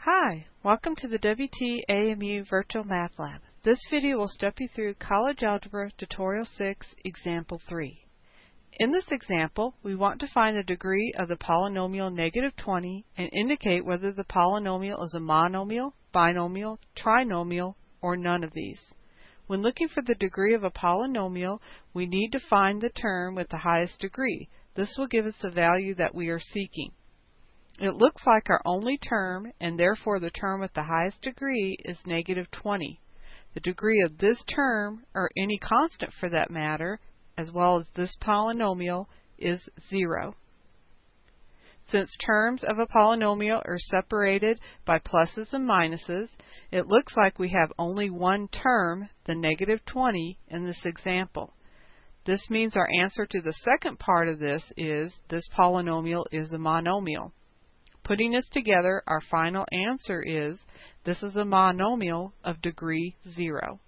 Hi, welcome to the WTAMU Virtual Math Lab. This video will step you through College Algebra Tutorial 6, Example 3. In this example, we want to find the degree of the polynomial -20 and indicate whether the polynomial is a monomial, binomial, trinomial, or none of these. When looking for the degree of a polynomial, we need to find the term with the highest degree. This will give us the value that we are seeking. It looks like our only term, and therefore the term with the highest degree, is -20. The degree of this term, or any constant for that matter, as well as this polynomial, is 0. Since terms of a polynomial are separated by pluses and minuses, it looks like we have only one term, the -20, in this example. This means our answer to the second part of this polynomial is a monomial. Putting this together, our final answer is this is a monomial of degree 0.